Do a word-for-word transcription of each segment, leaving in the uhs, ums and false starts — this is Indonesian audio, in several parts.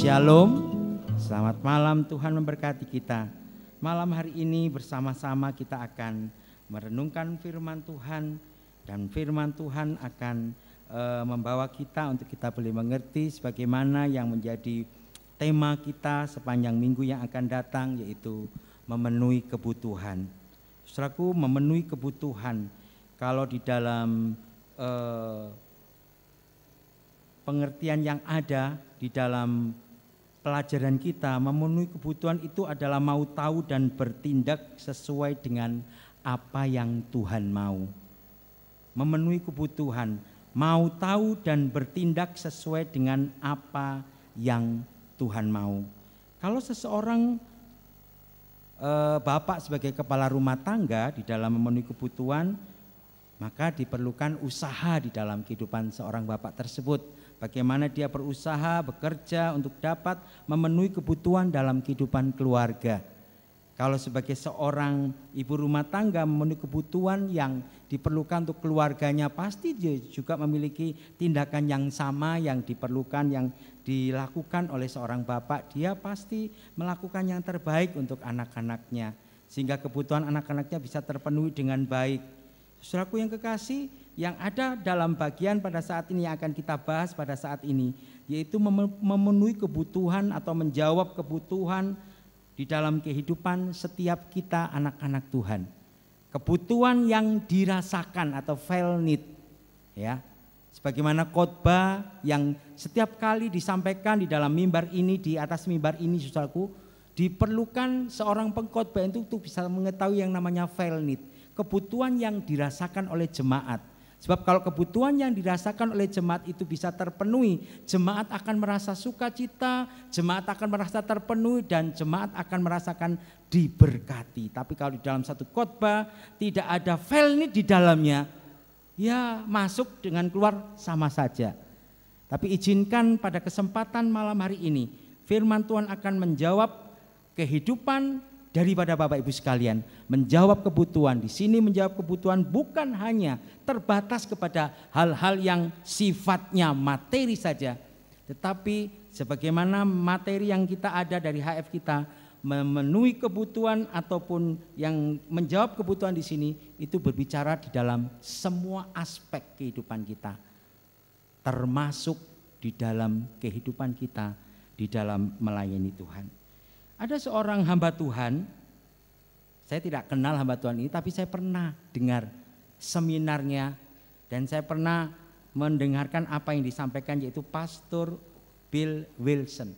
Shalom, selamat malam, Tuhan memberkati kita. Malam hari ini bersama-sama kita akan merenungkan firman Tuhan, dan firman Tuhan akan e, membawa kita untuk kita boleh mengerti sebagaimana yang menjadi tema kita sepanjang minggu yang akan datang, yaitu memenuhi kebutuhan. Saudaraku, memenuhi kebutuhan, kalau di dalam e, pengertian yang ada di dalam pelajaran kita, memenuhi kebutuhan itu adalah mau tahu dan bertindak sesuai dengan apa yang Tuhan mau. Memenuhi kebutuhan, mau tahu dan bertindak sesuai dengan apa yang Tuhan mau. Kalau seseorang eh, bapak sebagai kepala rumah tangga di dalam memenuhi kebutuhan, maka diperlukan usaha di dalam kehidupan seorang bapak tersebut. Bagaimana dia berusaha, bekerja untuk dapat memenuhi kebutuhan dalam kehidupan keluarga. Kalau sebagai seorang ibu rumah tangga memenuhi kebutuhan yang diperlukan untuk keluarganya, pasti dia juga memiliki tindakan yang sama yang diperlukan, yang dilakukan oleh seorang bapak. Dia pasti melakukan yang terbaik untuk anak-anaknya, sehingga kebutuhan anak-anaknya bisa terpenuhi dengan baik. Saudaraku yang kekasih, yang ada dalam bagian pada saat ini yang akan kita bahas pada saat ini, yaitu memenuhi kebutuhan atau menjawab kebutuhan di dalam kehidupan setiap kita anak-anak Tuhan. Kebutuhan yang dirasakan atau felt need, ya. Sebagaimana khotbah yang setiap kali disampaikan di dalam mimbar ini, di atas mimbar ini, saudaraku, diperlukan seorang pengkhotbah itu untuk bisa mengetahui yang namanya felt need, kebutuhan yang dirasakan oleh jemaat. Sebab kalau kebutuhan yang dirasakan oleh jemaat itu bisa terpenuhi, jemaat akan merasa sukacita, jemaat akan merasa terpenuhi, dan jemaat akan merasakan diberkati. Tapi kalau di dalam satu khotbah tidak ada felt need di dalamnya, ya masuk dengan keluar sama saja. Tapi izinkan pada kesempatan malam hari ini, firman Tuhan akan menjawab kehidupan daripada Bapak Ibu sekalian, menjawab kebutuhan. Di sini menjawab kebutuhan bukan hanya terbatas kepada hal-hal yang sifatnya materi saja, tetapi sebagaimana materi yang kita ada dari H F kita, memenuhi kebutuhan ataupun yang menjawab kebutuhan di sini itu berbicara di dalam semua aspek kehidupan kita, termasuk di dalam kehidupan kita di dalam melayani Tuhan. Ada seorang hamba Tuhan, saya tidak kenal hamba Tuhan ini, tapi saya pernah dengar seminarnya dan saya pernah mendengarkan apa yang disampaikan, yaitu Pastor Bill Wilson.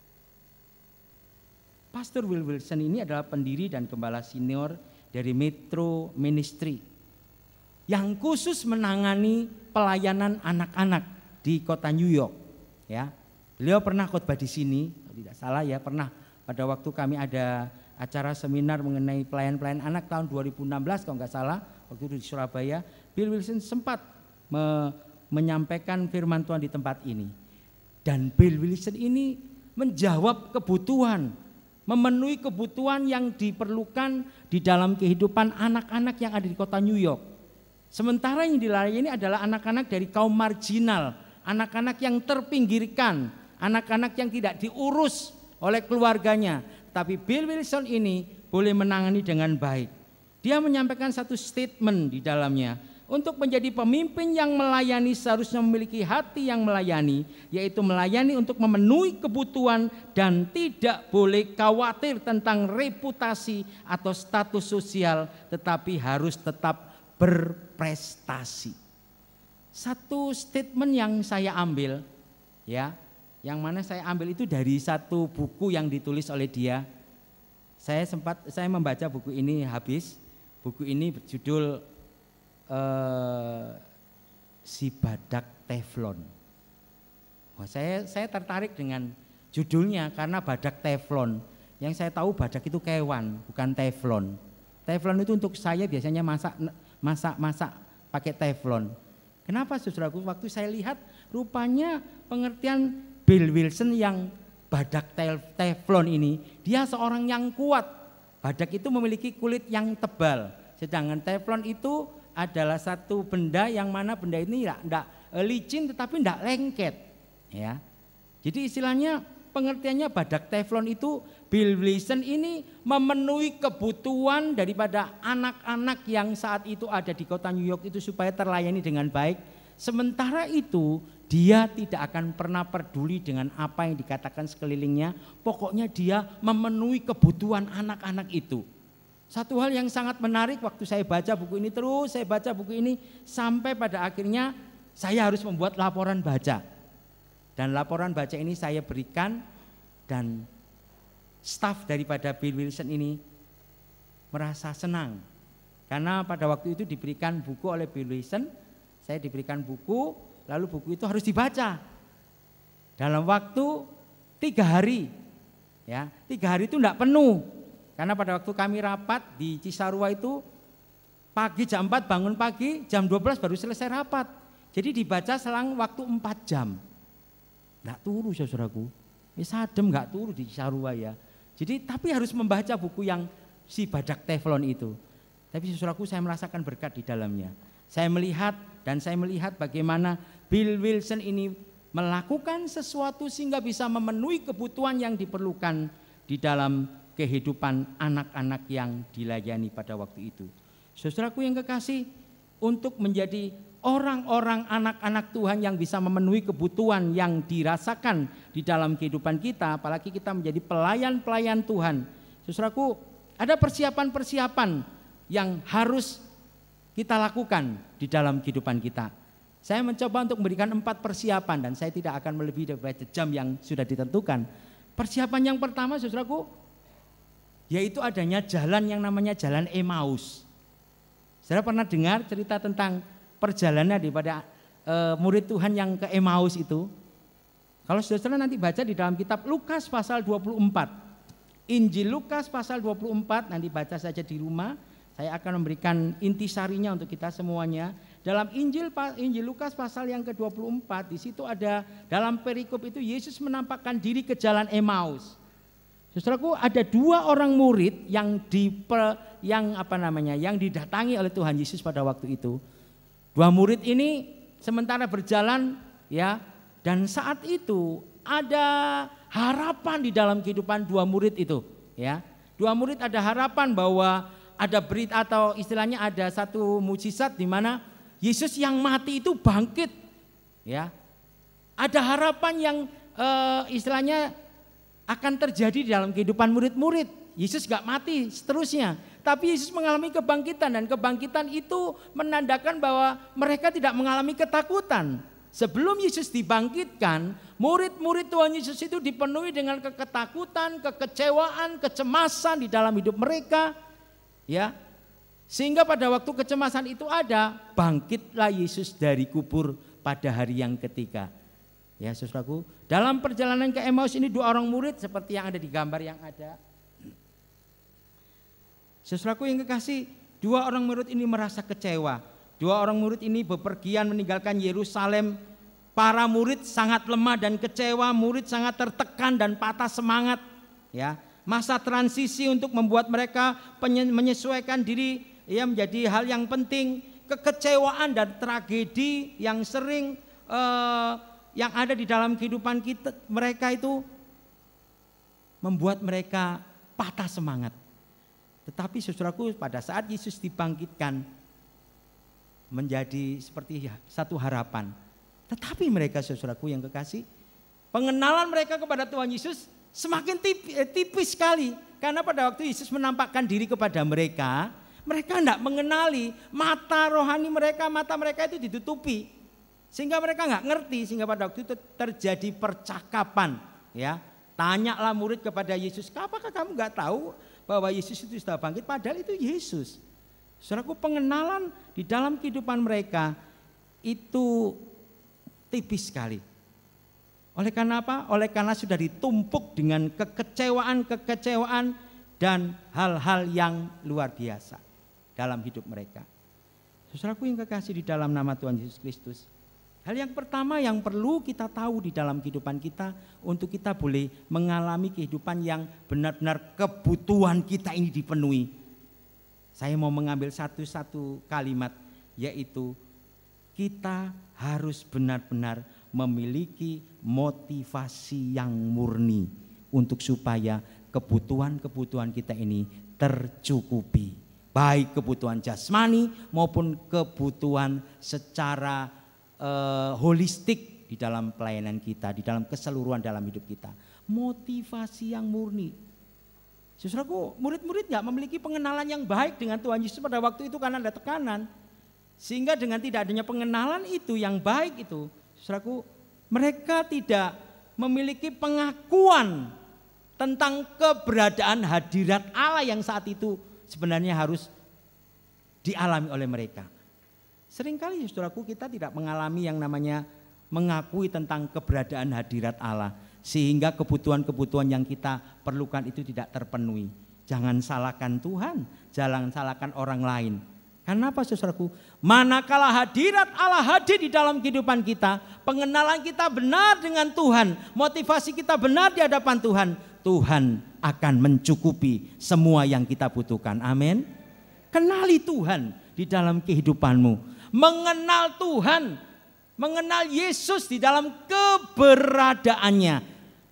Pastor Bill Wilson ini adalah pendiri dan gembala senior dari Metro Ministry yang khusus menangani pelayanan anak-anak di kota New York. Ya, beliau pernah khotbah di sini, kalau tidak salah ya pernah. Pada waktu kami ada acara seminar mengenai pelayan-pelayan anak tahun dua ribu enam belas kalau nggak salah, waktu itu di Surabaya, Bill Wilson sempat me menyampaikan firman Tuhan di tempat ini. Dan Bill Wilson ini menjawab kebutuhan, memenuhi kebutuhan yang diperlukan di dalam kehidupan anak-anak yang ada di kota New York. Sementara yang dilayani adalah anak-anak dari kaum marginal, anak-anak yang terpinggirkan, anak-anak yang tidak diurus oleh keluarganya. Tapi Bill Wilson ini boleh menangani dengan baik. Dia menyampaikan satu statement di dalamnya. Untuk menjadi pemimpin yang melayani seharusnya memiliki hati yang melayani, yaitu melayani untuk memenuhi kebutuhan dan tidak boleh khawatir tentang reputasi atau status sosial, tetapi harus tetap berprestasi. Satu statement yang saya ambil, ya, yang mana saya ambil itu dari satu buku yang ditulis oleh dia. Saya sempat saya membaca buku ini habis. Buku ini berjudul eh, Si Badak Teflon. Wah, saya saya tertarik dengan judulnya karena badak teflon. Yang saya tahu badak itu kewan, bukan teflon. Teflon itu untuk saya biasanya masak masak masak pakai teflon. Kenapa, saudaraku? Waktu saya lihat rupanya pengertian Bill Wilson yang badak teflon ini, dia seorang yang kuat. Badak itu memiliki kulit yang tebal, sedangkan teflon itu adalah satu benda yang mana benda ini tidak licin tetapi tidak lengket. Ya, jadi istilahnya pengertiannya badak teflon itu, Bill Wilson ini memenuhi kebutuhan daripada anak-anak yang saat itu ada di kota New York itu supaya terlayani dengan baik. Sementara itu dia tidak akan pernah peduli dengan apa yang dikatakan sekelilingnya. Pokoknya dia memenuhi kebutuhan anak-anak itu. Satu hal yang sangat menarik waktu saya baca buku ini, terus saya baca buku ini sampai pada akhirnya saya harus membuat laporan baca. Dan laporan baca ini saya berikan dan staf daripada Bill Wilson ini merasa senang. Karena pada waktu itu diberikan buku oleh Bill Wilson, saya diberikan buku, lalu buku itu harus dibaca dalam waktu tiga hari. Ya, tiga hari itu tidak penuh. Karena pada waktu kami rapat di Cisarua itu pagi jam empat bangun pagi, jam dua belas baru selesai rapat. Jadi dibaca selang waktu empat jam. Enggak turu saudaraku. Ya sadem enggak turu di Cisarua ya. Jadi tapi harus membaca buku yang si badak teflon itu. Tapi saudaraku saya merasakan berkat di dalamnya. Saya melihat dan saya melihat bagaimana Bill Wilson ini melakukan sesuatu sehingga bisa memenuhi kebutuhan yang diperlukan di dalam kehidupan anak-anak yang dilayani pada waktu itu. Saudaraku yang kekasih, untuk menjadi orang-orang anak-anak Tuhan yang bisa memenuhi kebutuhan yang dirasakan di dalam kehidupan kita, apalagi kita menjadi pelayan-pelayan Tuhan. Saudaraku, ada persiapan-persiapan yang harus kita lakukan di dalam kehidupan kita. Saya mencoba untuk memberikan empat persiapan dan saya tidak akan melebihi dari jam yang sudah ditentukan. Persiapan yang pertama, saudaraku, yaitu adanya jalan yang namanya jalan Emmaus. Saudara pernah dengar cerita tentang perjalanan daripada e, murid Tuhan yang ke Emmaus itu? Kalau saudara nanti baca di dalam kitab Lukas pasal dua puluh empat. Injil Lukas pasal dua puluh empat, nanti baca saja di rumah. Saya akan memberikan intisarinya untuk kita semuanya. Dalam Injil Injil Lukas pasal yang ke dua puluh empat, di situ ada dalam perikop itu Yesus menampakkan diri ke jalan Emmaus. Saudaraku, ada dua orang murid yang di yang apa namanya yang didatangi oleh Tuhan Yesus pada waktu itu. Dua murid ini sementara berjalan ya, dan saat itu ada harapan di dalam kehidupan dua murid itu ya. Dua murid ada harapan bahwa ada berita atau istilahnya ada satu mujizat di mana Yesus yang mati itu bangkit ya. Ada harapan yang uh, istilahnya akan terjadi di dalam kehidupan murid-murid. Yesus gak mati seterusnya, tapi Yesus mengalami kebangkitan, dan kebangkitan itu menandakan bahwa mereka tidak mengalami ketakutan. Sebelum Yesus dibangkitkan, murid-murid Tuhan Yesus itu dipenuhi dengan ketakutan, kekecewaan, kecemasan di dalam hidup mereka, ya. Sehingga pada waktu kecemasan itu ada, bangkitlah Yesus dari kubur pada hari yang ketiga. Ya saudaraku, dalam perjalanan ke Emmaus ini dua orang murid seperti yang ada di gambar yang ada. Saudaraku yang kekasih, dua orang murid ini merasa kecewa. Dua orang murid ini bepergian meninggalkan Yerusalem. Para murid sangat lemah dan kecewa, murid sangat tertekan dan patah semangat. Ya, masa transisi untuk membuat mereka menyesuaikan diri ya menjadi hal yang penting. Kekecewaan dan tragedi yang sering eh, yang ada di dalam kehidupan kita, mereka itu membuat mereka patah semangat. Tetapi saudaraku, pada saat Yesus dibangkitkan menjadi seperti satu harapan. Tetapi mereka saudaraku yang kekasih, pengenalan mereka kepada Tuhan Yesus semakin tipis, tipis sekali. Karena pada waktu Yesus menampakkan diri kepada mereka, mereka tidak mengenali, mata rohani mereka, mata mereka itu ditutupi. Sehingga mereka nggak ngerti, sehingga pada waktu itu terjadi percakapan. Ya, tanyalah murid kepada Yesus, apakah kamu nggak tahu bahwa Yesus itu sudah bangkit? Padahal itu Yesus. Saudaraku, pengenalan di dalam kehidupan mereka itu tipis sekali. Oleh karena apa? Oleh karena sudah ditumpuk dengan kekecewaan-kekecewaan dan hal-hal yang luar biasa dalam hidup mereka. Saudaraku yang kekasih di dalam nama Tuhan Yesus Kristus, hal yang pertama yang perlu kita tahu di dalam kehidupan kita untuk kita boleh mengalami kehidupan yang benar-benar kebutuhan kita ini dipenuhi. Saya mau mengambil satu-satu kalimat, yaitu kita harus benar-benar memiliki motivasi yang murni untuk supaya kebutuhan-kebutuhan kita ini tercukupi, baik kebutuhan jasmani maupun kebutuhan secara uh, holistik di dalam pelayanan kita, di dalam keseluruhan dalam hidup kita. Motivasi yang murni. Saudaraku, murid-murid nggak memiliki pengenalan yang baik dengan Tuhan Yesus pada waktu itu karena ada tekanan. Sehingga dengan tidak adanya pengenalan itu yang baik itu, saudaraku, mereka tidak memiliki pengakuan tentang keberadaan hadirat Allah yang saat itu sebenarnya harus dialami oleh mereka. Seringkali saudaraku kita tidak mengalami yang namanya mengakui tentang keberadaan hadirat Allah. Sehingga kebutuhan-kebutuhan yang kita perlukan itu tidak terpenuhi. Jangan salahkan Tuhan, jangan salahkan orang lain. Karena apa saudaraku? Manakala hadirat Allah hadir di dalam kehidupan kita, pengenalan kita benar dengan Tuhan, motivasi kita benar di hadapan Tuhan, Tuhan akan mencukupi semua yang kita butuhkan. Amin. Kenali Tuhan di dalam kehidupanmu, mengenal Tuhan, mengenal Yesus di dalam keberadaannya,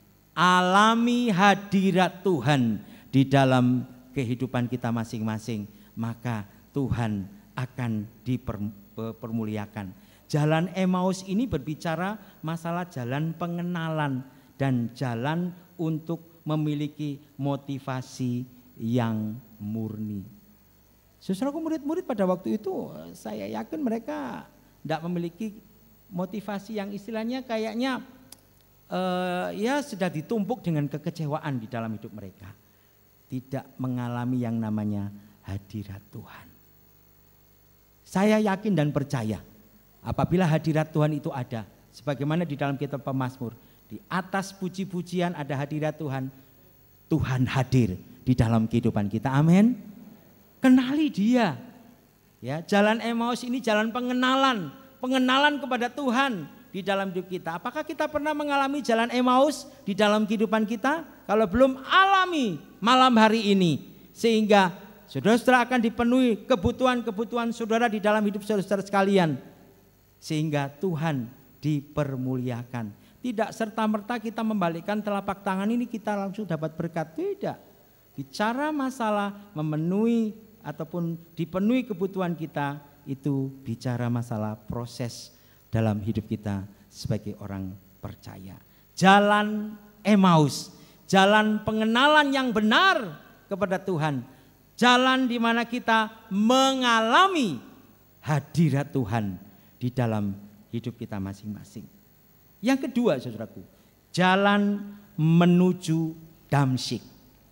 alami hadirat Tuhan di dalam kehidupan kita masing-masing, maka Tuhan akan dipermuliakan. Jalan Emmaus ini berbicara masalah jalan pengenalan dan jalan untuk memiliki motivasi yang murni. Saudaraku, murid-murid pada waktu itu saya yakin mereka tidak memiliki motivasi yang istilahnya kayaknya uh, ya sudah ditumpuk dengan kekecewaan di dalam hidup mereka. Tidak mengalami yang namanya hadirat Tuhan. Saya yakin dan percaya apabila hadirat Tuhan itu ada, sebagaimana di dalam kitab Pemazmur, di atas puji-pujian ada hadirat Tuhan, Tuhan hadir di dalam kehidupan kita. Amin. Kenali Dia. Ya, jalan Emmaus ini jalan pengenalan, pengenalan kepada Tuhan di dalam hidup kita. Apakah kita pernah mengalami jalan Emmaus di dalam kehidupan kita? Kalau belum, alami malam hari ini sehingga saudara-saudara akan dipenuhi kebutuhan-kebutuhan saudara di dalam hidup saudara sekalian. Sehingga Tuhan dipermuliakan. Tidak serta-merta kita membalikkan telapak tangan ini kita langsung dapat berkat. Tidak. Bicara masalah memenuhi ataupun dipenuhi kebutuhan kita, itu bicara masalah proses dalam hidup kita sebagai orang percaya. Jalan Emmaus, jalan pengenalan yang benar kepada Tuhan. Jalan di mana kita mengalami hadirat Tuhan di dalam hidup kita masing-masing. Yang kedua saudaraku, jalan menuju Damsyik.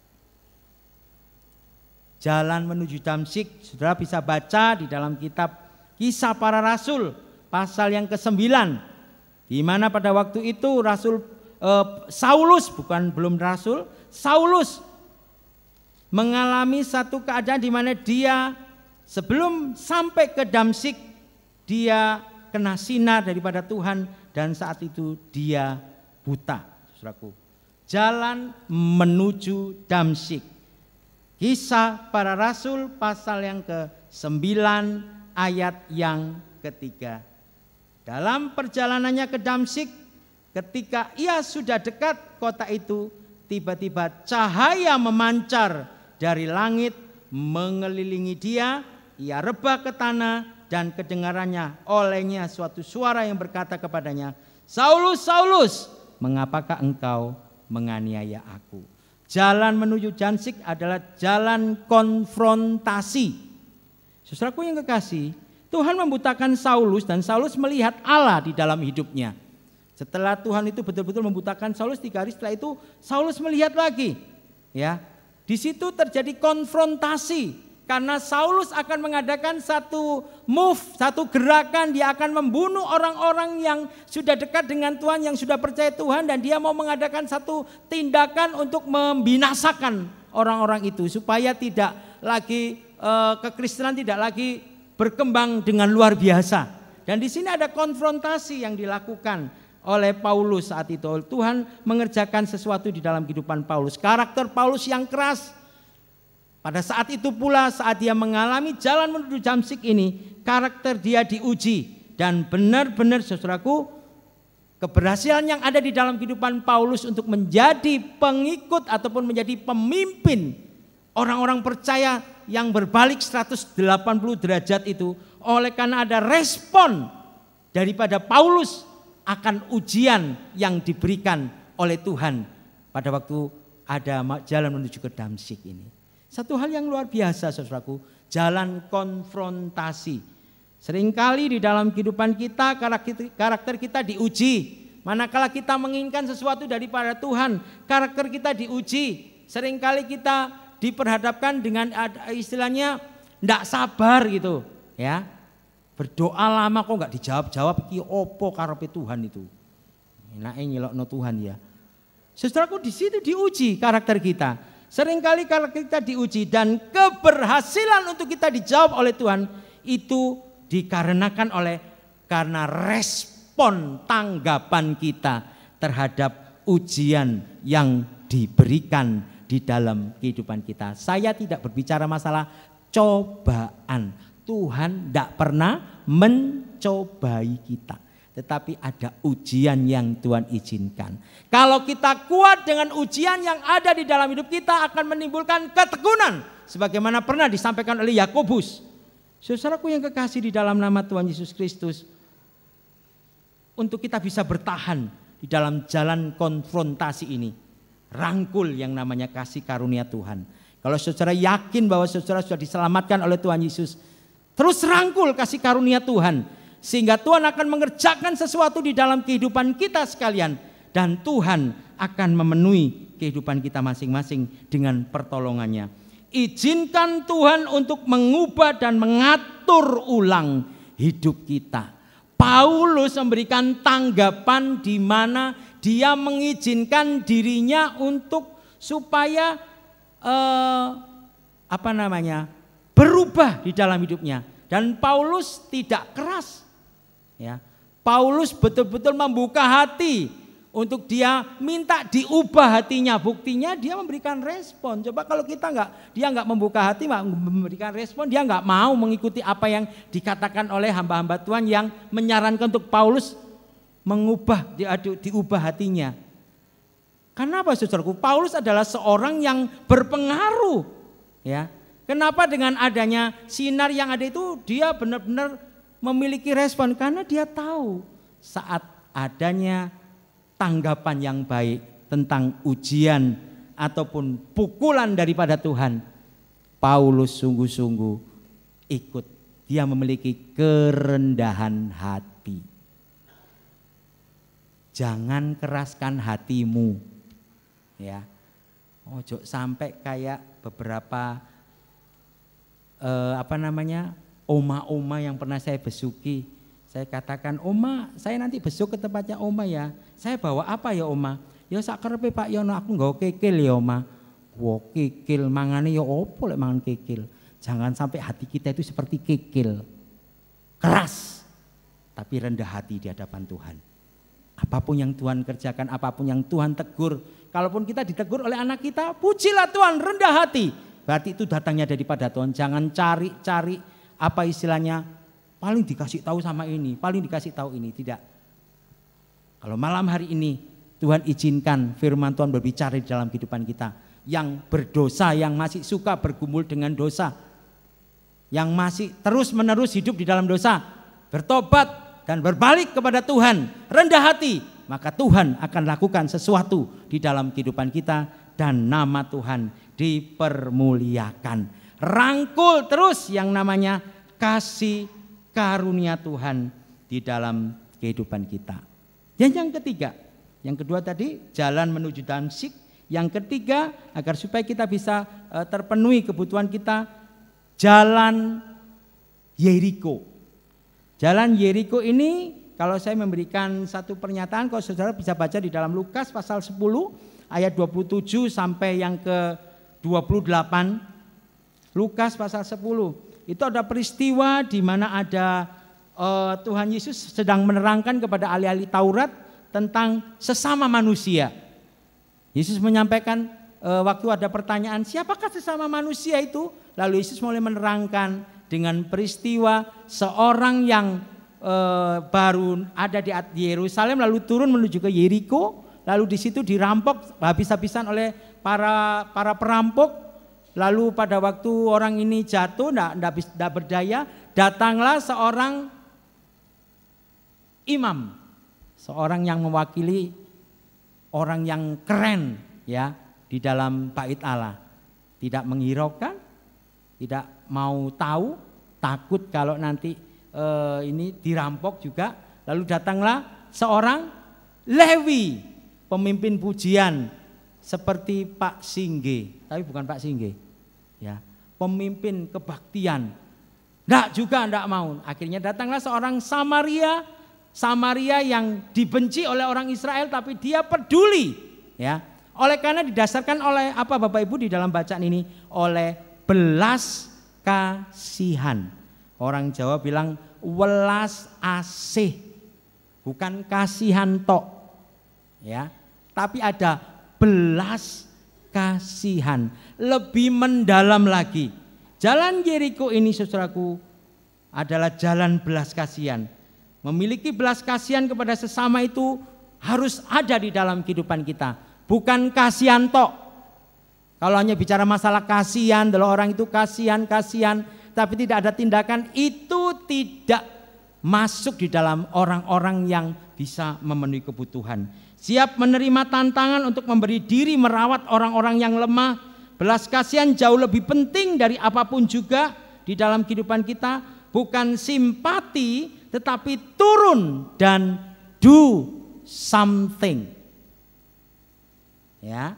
Jalan menuju Damsyik, saudara bisa baca di dalam kitab Kisah Para Rasul pasal yang kesembilan. Di mana pada waktu itu Rasul eh, Saulus, bukan belum Rasul, Saulus mengalami satu keadaan di mana dia sebelum sampai ke Damsyik dia kena sinar daripada Tuhan dan saat itu dia buta. Saudaraku, jalan menuju Damsyik. Kisah Para Rasul pasal yang ke-sembilan ayat yang ketiga. Dalam perjalanannya ke Damsyik, ketika ia sudah dekat kota itu, tiba-tiba cahaya memancar dari langit mengelilingi dia, ia rebah ke tanah dan kedengarannya olehnya suatu suara yang berkata kepadanya, Saulus, Saulus, mengapakah engkau menganiaya aku? Jalan menuju Damsyik adalah jalan konfrontasi. Saudaraku yang kekasih, Tuhan membutakan Saulus dan Saulus melihat Allah di dalam hidupnya. Setelah Tuhan itu betul-betul membutakan Saulus, tiga hari setelah itu Saulus melihat lagi. Ya, di situ terjadi konfrontasi karena Saulus akan mengadakan satu move, satu gerakan. Dia akan membunuh orang-orang yang sudah dekat dengan Tuhan, yang sudah percaya Tuhan, dan dia mau mengadakan satu tindakan untuk membinasakan orang-orang itu supaya tidak lagi eh, kekristenan tidak lagi berkembang dengan luar biasa. Dan di sini ada konfrontasi yang dilakukan oleh Paulus saat itu. Tuhan mengerjakan sesuatu di dalam kehidupan Paulus. Karakter Paulus yang keras. Pada saat itu pula saat dia mengalami jalan menuju Damsyik ini, karakter dia diuji. Dan benar-benar saudaraku, Keberhasilan yang ada di dalam kehidupan Paulus untuk menjadi pengikut ataupun menjadi pemimpin orang-orang percaya yang berbalik seratus delapan puluh derajat itu oleh karena ada respon daripada Paulus akan ujian yang diberikan oleh Tuhan pada waktu ada jalan menuju ke Damsyik ini. Satu hal yang luar biasa saudaraku, jalan konfrontasi. Seringkali di dalam kehidupan kita karakter kita diuji. Manakala kita menginginkan sesuatu daripada Tuhan, karakter kita diuji. Seringkali kita diperhadapkan dengan istilahnya ndak sabar gitu, ya. Berdoa lama kok nggak dijawab-jawab, iki opo karepe Tuhan itu. Enake nyelokno Tuhan ya. Saudaraku, di situ diuji karakter kita. Seringkali karakter kita diuji dan keberhasilan untuk kita dijawab oleh Tuhan itu dikarenakan oleh karena respon tanggapan kita terhadap ujian yang diberikan di dalam kehidupan kita. Saya tidak berbicara masalah cobaan. Tuhan tidak pernah mencobai kita. Tetapi ada ujian yang Tuhan izinkan. Kalau kita kuat dengan ujian yang ada di dalam hidup kita akan menimbulkan ketekunan. Sebagaimana pernah disampaikan oleh Yakobus. Saudaraku yang kekasih di dalam nama Tuhan Yesus Kristus, untuk kita bisa bertahan di dalam jalan konfrontasi ini, rangkul yang namanya kasih karunia Tuhan. Kalau saudara yakin bahwa saudara sudah diselamatkan oleh Tuhan Yesus, terus rangkul kasih karunia Tuhan, sehingga Tuhan akan mengerjakan sesuatu di dalam kehidupan kita sekalian, dan Tuhan akan memenuhi kehidupan kita masing-masing dengan pertolongannya. Izinkan Tuhan untuk mengubah dan mengatur ulang hidup kita. Paulus memberikan tanggapan di mana dia mengizinkan dirinya untuk supaya eh, apa namanya berubah di dalam hidupnya. Dan Paulus tidak keras. Ya, Paulus betul-betul membuka hati untuk dia minta diubah hatinya. Buktinya dia memberikan respon. Coba kalau kita nggak, dia nggak membuka hati, nggak memberikan respon, dia nggak mau mengikuti apa yang dikatakan oleh hamba-hamba Tuhan yang menyarankan untuk Paulus mengubah, di, diubah hatinya. Kenapa saudaraku? Paulus adalah seorang yang berpengaruh. Ya, kenapa dengan adanya sinar yang ada itu dia benar-benar memiliki respon? Karena dia tahu saat adanya tanggapan yang baik tentang ujian ataupun pukulan daripada Tuhan, Paulus sungguh-sungguh ikut. Dia memiliki kerendahan hati. Jangan keraskan hatimu, ya. Ojo sampai kayak beberapa eh, apa namanya oma-oma yang pernah saya besuki. Saya katakan, Oma, saya nanti besok ke tempatnya Oma ya. Saya bawa apa ya Oma? Ya sakerepe Pak Yono, aku nggawa kikil ya Oma. Wah kikil, mangane ya opo lek mangan kikil. Jangan sampai hati kita itu seperti kikil. Keras, tapi rendah hati di hadapan Tuhan. Apapun yang Tuhan kerjakan, apapun yang Tuhan tegur. Kalaupun kita ditegur oleh anak kita, pujilah Tuhan, rendah hati. Berarti itu datangnya daripada Tuhan. Jangan cari-cari apa istilahnya, paling dikasih tahu sama ini, paling dikasih tahu ini. Tidak. Kalau malam hari ini Tuhan izinkan firman Tuhan berbicara di dalam kehidupan kita. Yang berdosa, yang masih suka bergumul dengan dosa, yang masih terus menerus hidup di dalam dosa, bertobat dan berbalik kepada Tuhan, rendah hati, maka Tuhan akan lakukan sesuatu di dalam kehidupan kita dan nama Tuhan dipermuliakan. Rangkul terus yang namanya kasih karunia Tuhan di dalam kehidupan kita. Dan yang ketiga, yang kedua tadi jalan menuju Damsyik. Yang ketiga, agar supaya kita bisa uh, terpenuhi kebutuhan kita, jalan Yeriko. Jalan Yeriko ini kalau saya memberikan satu pernyataan, kalau saudara bisa baca di dalam Lukas pasal sepuluh ayat dua puluh tujuh sampai yang ke dua puluh delapan. Lukas pasal sepuluh. Itu ada peristiwa di mana ada uh, Tuhan Yesus sedang menerangkan kepada ahli-ahli Taurat tentang sesama manusia. Yesus menyampaikan uh, waktu ada pertanyaan, siapakah sesama manusia itu? Lalu Yesus mulai menerangkan dengan peristiwa seorang yang eh, baru ada di Yerusalem lalu turun menuju ke Yeriko, lalu di situ dirampok habis-habisan oleh para para perampok. Lalu pada waktu orang ini jatuh tidak berdaya, datanglah seorang imam, seorang yang mewakili orang yang keren ya di dalam bait Allah, tidak menghiraukan, tidak mau tahu, takut kalau nanti eh, ini dirampok juga. Lalu datanglah seorang Lewi, pemimpin pujian seperti Pak Singge, tapi bukan Pak Singge. Ya, pemimpin kebaktian, enggak juga enggak mau. Akhirnya datanglah seorang Samaria, Samaria yang dibenci oleh orang Israel, tapi dia peduli. Ya, oleh karena didasarkan oleh apa Bapak Ibu di dalam bacaan ini? Oleh belas kasihan. Orang Jawa bilang welas asih, bukan kasihan tok. Ya, tapi ada belas kasihan, lebih mendalam lagi. Jalan Yeriko ini saudaraku adalah jalan belas kasihan. Memiliki belas kasihan kepada sesama itu harus ada di dalam kehidupan kita, bukan kasihan tok. Kalau hanya bicara masalah kasihan, kalau orang itu kasihan, kasihan, tapi tidak ada tindakan, itu tidak masuk di dalam orang-orang yang bisa memenuhi kebutuhan. Siap menerima tantangan untuk memberi diri merawat orang-orang yang lemah. Belas kasihan jauh lebih penting dari apapun juga di dalam kehidupan kita. Bukan simpati tetapi turun dan do something. Ya.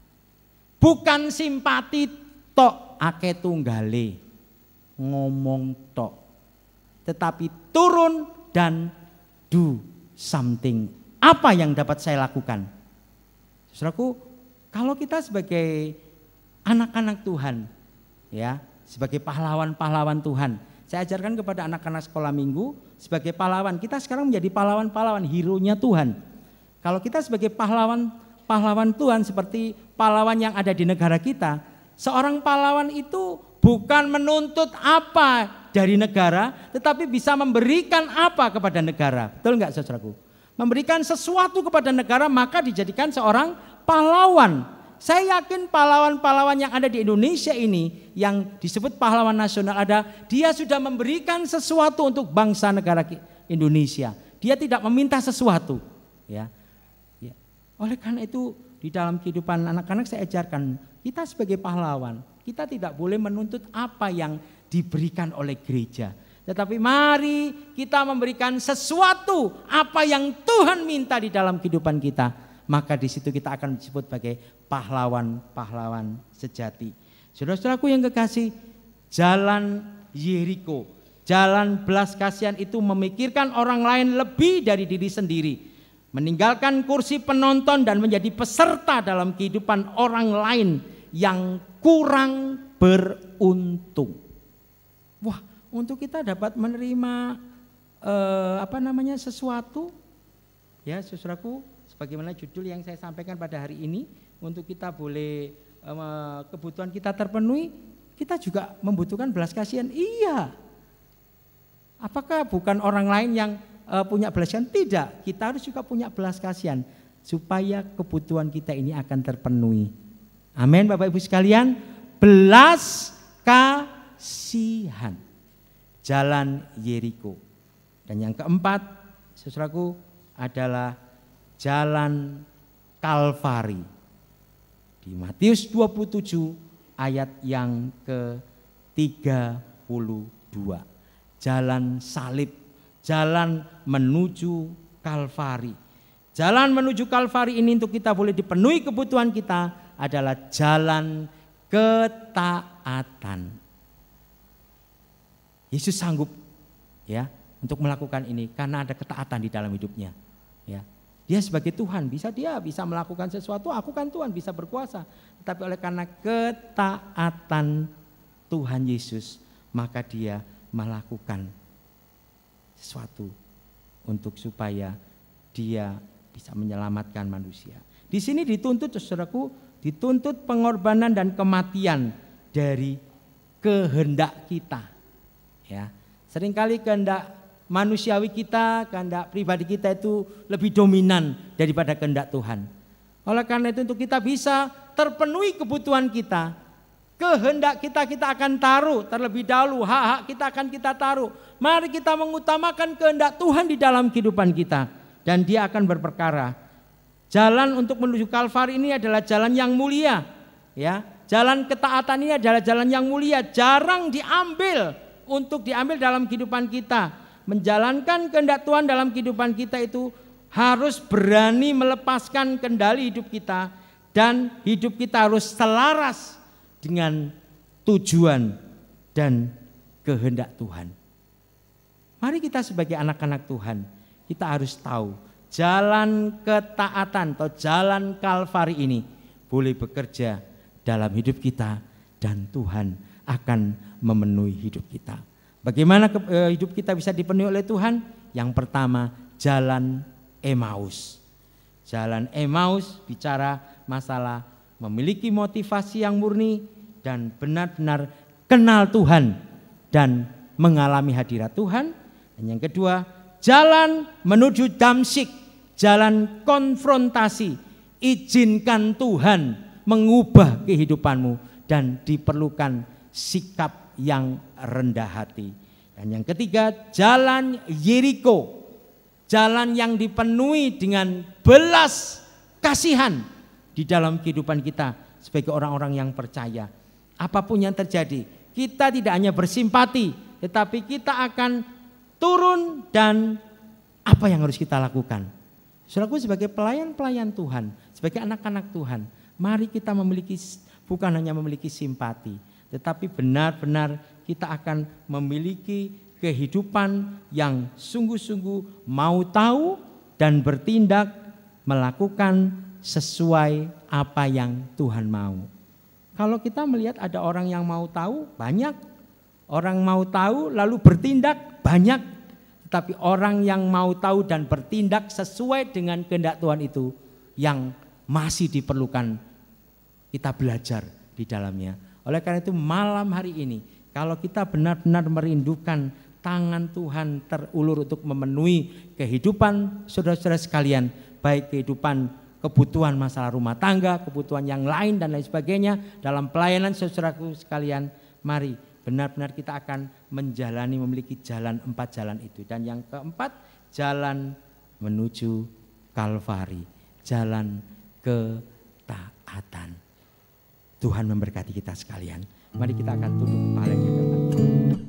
Bukan simpati tok ake tunggale ngomong tok, tetapi turun dan do something. Apa yang dapat saya lakukan? Saudaraku, kalau kita sebagai anak-anak Tuhan, ya, sebagai pahlawan-pahlawan Tuhan, saya ajarkan kepada anak-anak sekolah minggu sebagai pahlawan. Kita sekarang menjadi pahlawan-pahlawan, hero-nya Tuhan. Kalau kita sebagai pahlawan-pahlawan Tuhan seperti pahlawan yang ada di negara kita, seorang pahlawan itu bukan menuntut apa dari negara, tetapi bisa memberikan apa kepada negara. Betul enggak saudaraku? Memberikan sesuatu kepada negara, maka dijadikan seorang pahlawan. Saya yakin pahlawan-pahlawan yang ada di Indonesia ini, yang disebut pahlawan nasional ada, dia sudah memberikan sesuatu untuk bangsa negara Indonesia. Dia tidak meminta sesuatu. Ya. Ya. Oleh karena itu di dalam kehidupan anak-anak saya ajarkan, kita sebagai pahlawan, kita tidak boleh menuntut apa yang diberikan oleh gereja. Tetapi mari kita memberikan sesuatu apa yang Tuhan minta di dalam kehidupan kita. Maka di situ kita akan disebut sebagai pahlawan-pahlawan sejati. Saudara-saudaraku yang kekasih, jalan Yeriko, jalan belas kasihan itu memikirkan orang lain lebih dari diri sendiri. Meninggalkan kursi penonton dan menjadi peserta dalam kehidupan orang lain yang kurang beruntung. Wah, untuk kita dapat menerima eh, apa namanya sesuatu, ya saudaraku, sebagaimana judul yang saya sampaikan pada hari ini, untuk kita boleh eh, kebutuhan kita terpenuhi, kita juga membutuhkan belas kasihan. Iya. Apakah bukan orang lain yang eh, punya belas kasihan? Tidak. Kita harus juga punya belas kasihan supaya kebutuhan kita ini akan terpenuhi. Amin, Bapak Ibu sekalian. Belas kasihan. Jalan Yeriko. Dan yang keempat, saudaraku, adalah jalan Kalvari. Di Matius dua puluh tujuh ayat yang ke tiga puluh dua. Jalan salib, jalan menuju Kalvari. Jalan menuju Kalvari ini untuk kita boleh dipenuhi kebutuhan kita adalah jalan ketaatan. Yesus sanggup ya untuk melakukan ini karena ada ketaatan di dalam hidupnya. Ya, dia sebagai Tuhan bisa dia bisa melakukan sesuatu. Aku kan Tuhan bisa berkuasa. Tapi oleh karena ketaatan Tuhan Yesus, maka dia melakukan sesuatu untuk supaya dia bisa menyelamatkan manusia. Di sini dituntut, saudaraku, dituntut pengorbanan dan kematian dari kehendak kita. Ya, seringkali kehendak manusiawi kita, kehendak pribadi kita itu lebih dominan daripada kehendak Tuhan. Oleh karena itu untuk kita bisa terpenuhi kebutuhan kita, kehendak kita kita akan taruh terlebih dahulu, hak-hak kita akan kita taruh. Mari kita mengutamakan kehendak Tuhan di dalam kehidupan kita dan Dia akan berperkara. Jalan untuk menuju Kalvari ini adalah jalan yang mulia, ya. Jalan ketaatan ini adalah jalan yang mulia, jarang diambil untuk diambil dalam kehidupan kita. Menjalankan kehendak Tuhan dalam kehidupan kita itu harus berani melepaskan kendali hidup kita dan hidup kita harus selaras dengan tujuan dan kehendak Tuhan. Mari kita sebagai anak-anak Tuhan, kita harus tahu jalan ketaatan atau jalan Kalvari ini boleh bekerja dalam hidup kita dan Tuhan akan memenuhi hidup kita. Bagaimana hidup kita bisa dipenuhi oleh Tuhan? Yang pertama, jalan Emmaus. Jalan Emmaus bicara masalah memiliki motivasi yang murni dan benar-benar kenal Tuhan dan mengalami hadirat Tuhan. Dan yang kedua, jalan menuju Damsyik, jalan konfrontasi. Izinkan Tuhan mengubah kehidupanmu dan diperlukan sikap yang rendah hati. Dan yang ketiga, jalan Yeriko, jalan yang dipenuhi dengan belas kasihan di dalam kehidupan kita sebagai orang-orang yang percaya. Apapun yang terjadi, kita tidak hanya bersimpati, tetapi kita akan turun dan apa yang harus kita lakukan. Saudaraku, sebagai pelayan-pelayan Tuhan, sebagai anak-anak Tuhan, mari kita memiliki, bukan hanya memiliki simpati, tetapi benar-benar kita akan memiliki kehidupan yang sungguh-sungguh mau tahu dan bertindak melakukan sesuai apa yang Tuhan mau. Kalau kita melihat ada orang yang mau tahu, banyak. Orang mau tahu lalu bertindak, banyak. Tetapi orang yang mau tahu dan bertindak sesuai dengan kehendak Tuhan itu yang masih diperlukan kita belajar di dalamnya. Oleh karena itu malam hari ini, kalau kita benar-benar merindukan tangan Tuhan terulur untuk memenuhi kehidupan saudara-saudara sekalian, baik kehidupan kebutuhan masalah rumah tangga, kebutuhan yang lain dan lain sebagainya, dalam pelayanan saudaraku sekalian, mari benar-benar kita akan menjalani, memiliki jalan, empat jalan itu. Dan yang keempat, jalan menuju Kalvari, jalan ketaatan. Tuhan memberkati kita sekalian. Mari kita akan tunduk kepala kita.